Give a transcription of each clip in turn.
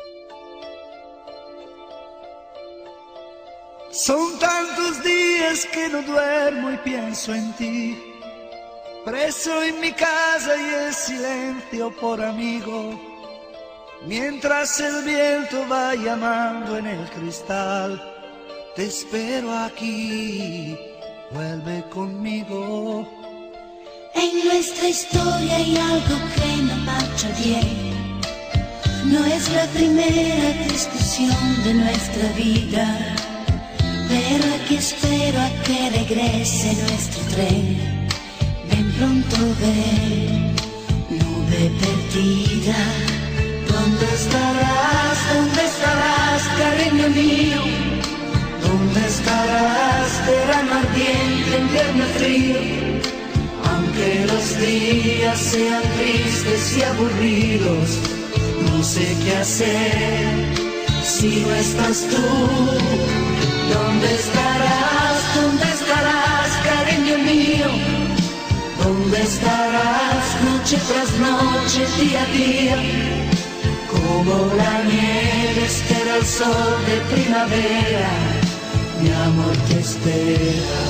Son tantos días que no duermo y pienso en ti, preso en mi casa y el silencio por amigo, mientras el viento va llamando en el cristal. Te espero aquí, vuelve conmigo. En nuestra historia hay algo que no marcha bien. No es la primera discusión de nuestra vida, pero aquí espero a que regrese nuestro tren. Ven pronto, ven, nube perdida. ¿Dónde estarás? ¿Dónde estarás, cariño mío? ¿Dónde estarás, verano ardiente, invierno frío? Aunque los días sean tristes y aburridos, no sé qué hacer si no estás tú. ¿Dónde estarás? ¿Dónde estarás, cariño mío? ¿Dónde estarás, noche tras noche, día a día? Como la nieve espera el sol de primavera, mi amor te espera.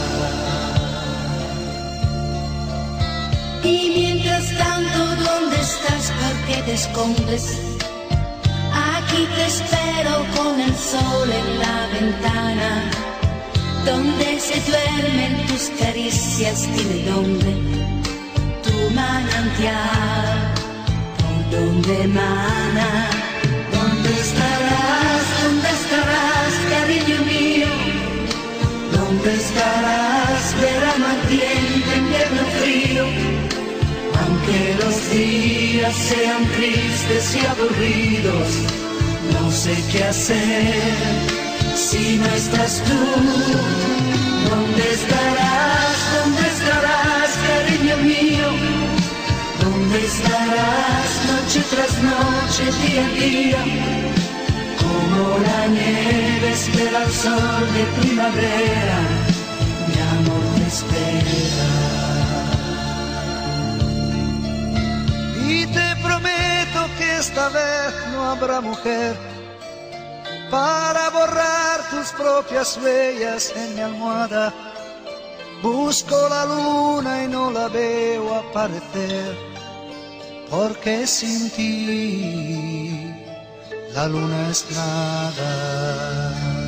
Y mientras tanto, ¿dónde estás? ¿Por qué te escondes? Aquí te espero con el sol en la ventana, donde se duermen tus caricias. Dime dónde, tu manantial, por donde emana. ¿Dónde estarás? ¿Dónde estarás, cariño mío? ¿Dónde estarás, verano ardiente, invierno frío? Aunque los días sean tristes y aburridos, no sé qué hacer si no estás tú. ¿Dónde estarás? ¿Dónde estarás, cariño mío? ¿Dónde estarás, noche tras noche, día a día? Como la nieve espera el sol de primavera, mi amor te espera. Y te prometo que esta vez no habrá mujer para borrar tus propias huellas en mi almohada. Busco la luna y no la veo aparecer, porque sin ti la luna es nada.